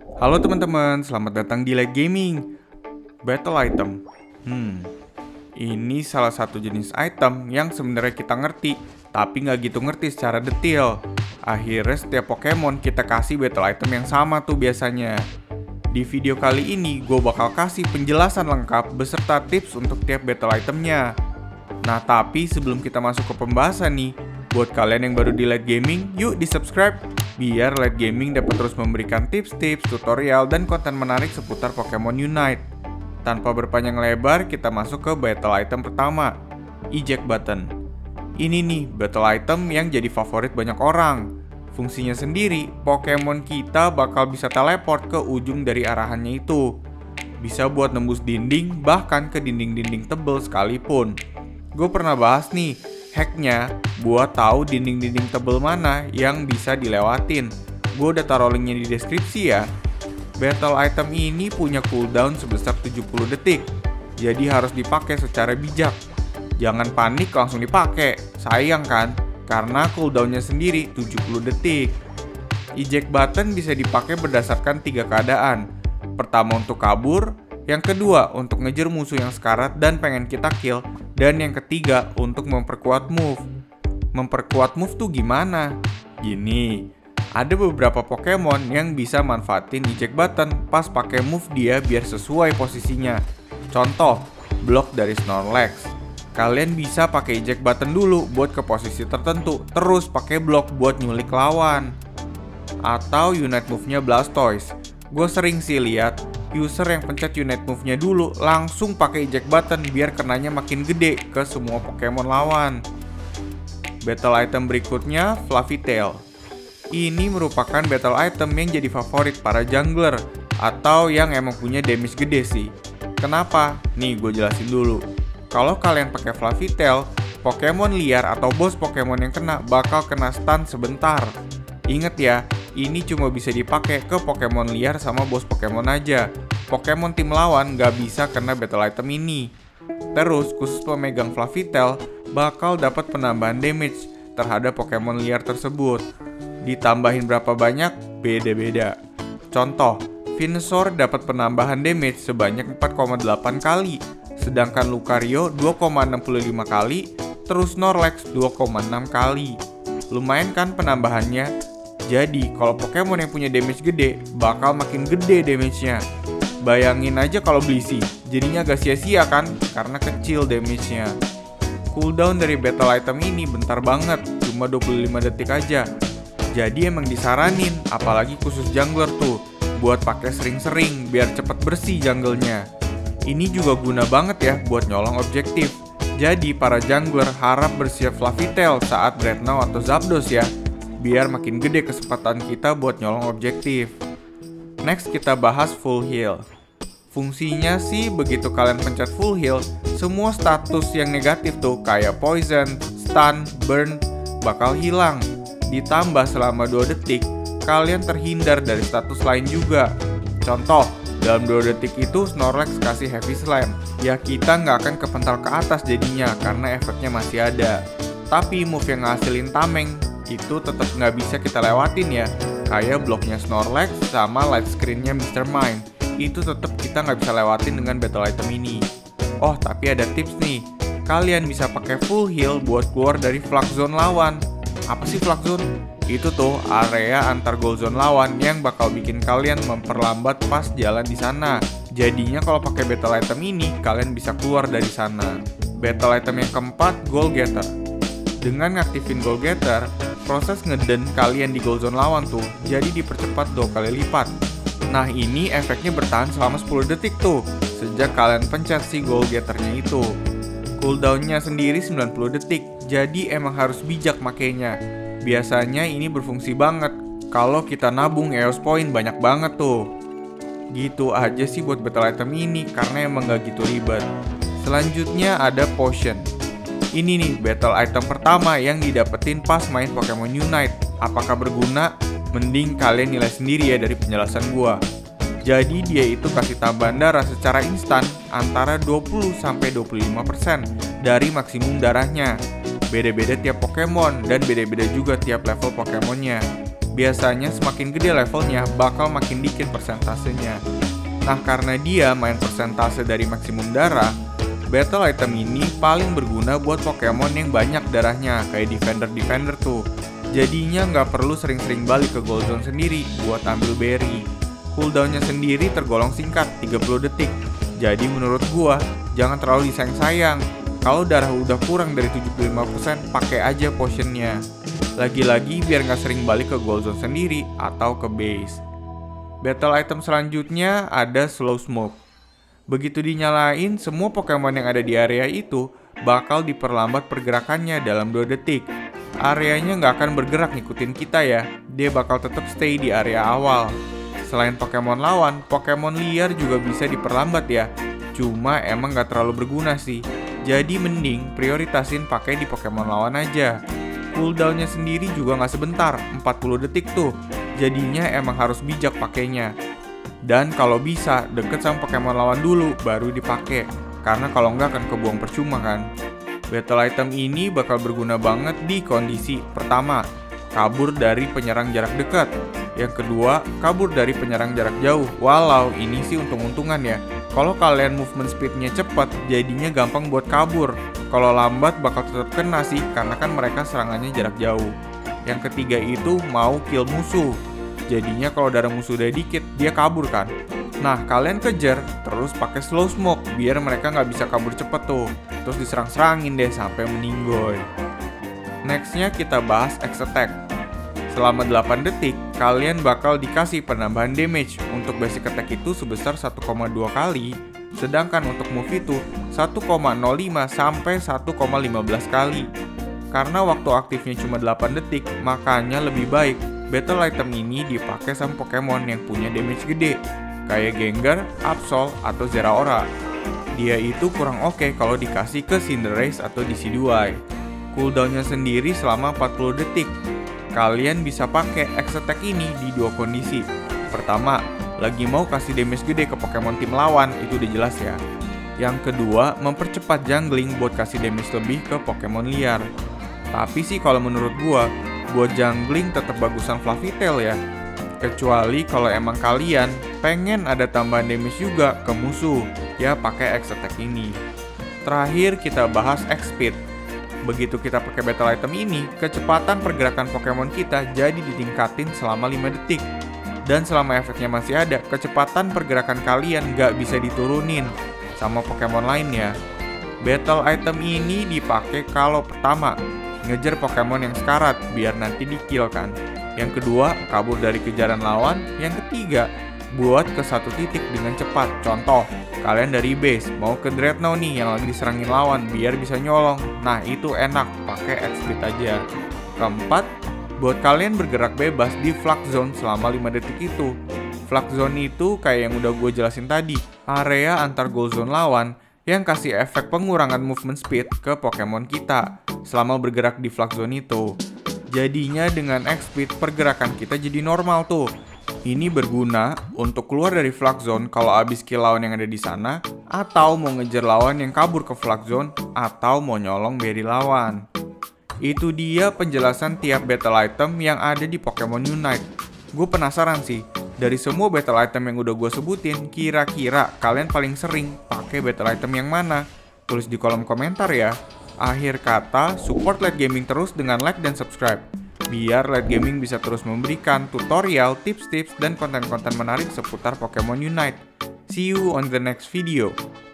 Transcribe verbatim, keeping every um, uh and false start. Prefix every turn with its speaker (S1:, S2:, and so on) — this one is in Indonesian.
S1: Halo teman-teman, selamat datang di Light Gaming. Battle item. Hmm, ini salah satu jenis item yang sebenarnya kita ngerti, tapi nggak gitu ngerti secara detail. Akhirnya setiap Pokemon kita kasih battle item yang sama tuh biasanya. Di video kali ini, gue bakal kasih penjelasan lengkap beserta tips untuk tiap battle itemnya. Nah, tapi sebelum kita masuk ke pembahasan nih, buat kalian yang baru di Light Gaming, yuk di subscribe biar Light Gaming dapat terus memberikan tips-tips, tutorial, dan konten menarik seputar Pokemon Unite. Tanpa berpanjang lebar, kita masuk ke battle item pertama, Eject Button. Ini nih, battle item yang jadi favorit banyak orang. Fungsinya sendiri, Pokemon kita bakal bisa teleport ke ujung dari arahannya itu. Bisa buat nembus dinding, bahkan ke dinding-dinding tebel sekalipun. Gue pernah bahas nih, hacknya buat tahu dinding-dinding tebel mana yang bisa dilewatin. Gue udah taruh linknya di deskripsi ya. Battle item ini punya cooldown sebesar tujuh puluh detik, jadi harus dipakai secara bijak. Jangan panik langsung dipakai, sayang kan? Karena cooldownnya sendiri tujuh puluh detik. Eject button bisa dipakai berdasarkan tiga keadaan. Pertama untuk kabur, yang kedua untuk ngejar musuh yang sekarat dan pengen kita kill, dan yang ketiga untuk memperkuat move. Memperkuat move tuh gimana? Gini, ada beberapa Pokemon yang bisa manfaatin eject button pas pakai move dia biar sesuai posisinya. Contoh, block dari Snorlax. Kalian bisa pakai eject button dulu buat ke posisi tertentu, terus pakai block buat nyulik lawan. Atau unite move-nya Blastoise. Gue sering sih lihat user yang pencet unite move-nya dulu langsung pakai eject button biar kenanya makin gede ke semua Pokemon lawan. Battle item berikutnya, Fluffy Tail. Ini merupakan battle item yang jadi favorit para jungler atau yang emang punya damage gede sih. Kenapa? Nih gue jelasin dulu. Kalau kalian pakai Fluffy Tail, Pokemon liar atau bos Pokemon yang kena bakal kena stun sebentar. Ingat ya, ini cuma bisa dipakai ke Pokemon liar sama bos Pokemon aja. Pokemon tim lawan gak bisa kena battle item ini. Terus khusus pemegang Fluffy Tail bakal dapat penambahan damage terhadap Pokemon liar tersebut. Ditambahin berapa banyak beda-beda. Contoh, Venusaur dapat penambahan damage sebanyak empat koma delapan kali, sedangkan Lucario dua koma enam lima kali, terus Snorlax dua koma enam kali. Lumayan kan penambahannya? Jadi, kalau Pokemon yang punya damage gede, bakal makin gede damage-nya. Bayangin aja kalau Blissey, jadinya agak sia-sia kan? Karena kecil damage-nya. Cooldown dari battle item ini bentar banget, cuma dua puluh lima detik aja. Jadi emang disaranin, apalagi khusus jungler tuh, buat pakai sering-sering biar cepet bersih jungle-nya. Ini juga guna banget ya buat nyolong objektif. Jadi para jungler harap bersiap Fluffy Tail saat Drednaw atau Zapdos ya, biar makin gede kesempatan kita buat nyolong objektif. Next kita bahas Full Heal. Fungsinya sih begitu kalian pencet Full Heal, semua status yang negatif tuh kayak Poison, Stun, Burn bakal hilang. Ditambah selama dua detik, kalian terhindar dari status lain juga. Contoh, dalam dua detik itu Snorlax kasih Heavy Slam, ya kita nggak akan kepental ke atas jadinya karena efeknya masih ada. Tapi move yang ngasilin tameng itu tetap nggak bisa kita lewatin ya, kayak bloknya Snorlax sama light screen-nya mister Mime. Itu tetap kita nggak bisa lewatin dengan battle item ini. Oh, tapi ada tips nih, kalian bisa pakai Full Heal buat keluar dari Flux Zone lawan. Apa sih Flux Zone? Itu tuh area antar goal zone lawan yang bakal bikin kalian memperlambat pas jalan di sana. Jadinya kalau pakai battle item ini, kalian bisa keluar dari sana. Battle item yang keempat, Goal Getter. Dengan ngaktifin Goal Getter, proses ngeden kalian di goal zone lawan tuh jadi dipercepat dua kali lipat. Nah ini efeknya bertahan selama sepuluh detik tuh, sejak kalian pencet si Goal Getternya itu. Cooldownnya sendiri sembilan puluh detik, jadi emang harus bijak makainya. Biasanya ini berfungsi banget kalau kita nabung E O S point banyak banget tuh. Gitu aja sih buat battle item ini karena emang gak gitu ribet. Selanjutnya ada Potion. Ini nih battle item pertama yang didapetin pas main Pokemon Unite. Apakah berguna? Mending kalian nilai sendiri ya dari penjelasan gua. Jadi dia itu kasih tambahan darah secara instan antara dua puluh sampai dua puluh lima persen dari maksimum darahnya. Beda-beda tiap Pokemon dan beda-beda juga tiap level Pokemonnya. biasanya semakin gede levelnya bakal makin dikit persentasenya. Nah, karena dia main persentase dari maksimum darah, battle item ini paling berguna buat Pokemon yang banyak darahnya, kayak Defender-Defender tuh. Jadinya nggak perlu sering-sering balik ke Gold Zone sendiri buat ambil berry. Cooldownnya sendiri tergolong singkat, tiga puluh detik. Jadi menurut gua, jangan terlalu disayang-sayang. Kalau darah udah kurang dari tujuh puluh lima persen, pakai aja potionnya. Lagi-lagi biar nggak sering balik ke Gold Zone sendiri atau ke base. Battle item selanjutnya ada Slow Smoke. Begitu dinyalain, semua Pokemon yang ada di area itu bakal diperlambat pergerakannya dalam dua detik. Areanya nggak akan bergerak ngikutin kita ya, dia bakal tetap stay di area awal. Selain Pokemon lawan, Pokemon liar juga bisa diperlambat ya. Cuma emang nggak terlalu berguna sih. Jadi mending prioritasin pakai di Pokemon lawan aja. Cooldownnya sendiri juga nggak sebentar, empat puluh detik tuh. Jadinya emang harus bijak pakainya. Dan kalau bisa, deket sama Pokemon lawan dulu, baru dipakai. Karena kalau nggak akan kebuang percuma kan. Battle item ini bakal berguna banget di kondisi pertama, kabur dari penyerang jarak dekat. Yang kedua, kabur dari penyerang jarak jauh. Walau ini sih untung-untungan ya. Kalau kalian movement speednya cepat, jadinya gampang buat kabur. Kalau lambat bakal tetap kena sih, karena kan mereka serangannya jarak jauh. Yang ketiga itu mau kill musuh. Jadinya kalau darah musuh udah dikit, dia kabur kan. Nah, kalian kejar, terus pakai Slow Smoke, biar mereka nggak bisa kabur cepet tuh. Terus diserang-serangin deh sampai meninggoy. Nextnya kita bahas X-Attack. Selama delapan detik, kalian bakal dikasih penambahan damage. Untuk basic attack itu sebesar satu koma dua kali, sedangkan untuk move itu satu koma nol lima sampai satu koma lima belas kali. Karena waktu aktifnya cuma delapan detik, makanya lebih baik battle item ini dipakai sama Pokemon yang punya damage gede, kayak Gengar, Absol, atau Zeraora. Dia itu kurang oke kalau dikasih ke Cinderace atau Decidueye. Cooldownnya sendiri selama empat puluh detik. Kalian bisa pakai X-Attack ini di dua kondisi. Pertama, lagi mau kasih damage gede ke Pokemon tim lawan, itu udah jelas ya. Yang kedua, mempercepat jungling buat kasih damage lebih ke Pokemon liar. Tapi sih kalau menurut gua, buat jungling tetap bagusan Fluffy Tail ya. Kecuali kalau emang kalian pengen ada tambahan damage juga ke musuh, ya pakai X-Attack ini. Terakhir kita bahas X-Speed. Begitu kita pakai battle item ini, kecepatan pergerakan Pokemon kita jadi ditingkatin selama lima detik. Dan selama efeknya masih ada, kecepatan pergerakan kalian gak bisa diturunin sama Pokemon lainnya. Battle item ini dipakai kalau pertama, ngejar Pokemon yang sekarat biar nanti di-kill kan. Yang kedua, kabur dari kejaran lawan. Yang ketiga, buat ke satu titik dengan cepat. Contoh, kalian dari base mau ke Dreadnought nih yang lagi diserangin lawan biar bisa nyolong. Nah, itu enak, pakai X-Speed aja. Keempat, buat kalian bergerak bebas di Flux Zone selama lima detik itu. Flux Zone itu kayak yang udah gue jelasin tadi, area antar Gold Zone lawan yang kasih efek pengurangan movement speed ke Pokemon kita selama bergerak di Flux Zone itu. Jadinya dengan X-Speed pergerakan kita jadi normal tuh. Ini berguna untuk keluar dari Flux Zone kalau abis kill lawan yang ada di sana, atau mau ngejar lawan yang kabur ke Flux Zone, atau mau nyolong berry lawan. Itu dia penjelasan tiap battle item yang ada di Pokemon Unite. Gue penasaran sih, dari semua battle item yang udah gue sebutin, kira-kira kalian paling sering pakai battle item yang mana? Tulis di kolom komentar ya. Akhir kata, support Light Gaming terus dengan like dan subscribe. Biar Light Gaming bisa terus memberikan tutorial, tips-tips, dan konten-konten menarik seputar Pokemon Unite. See you on the next video.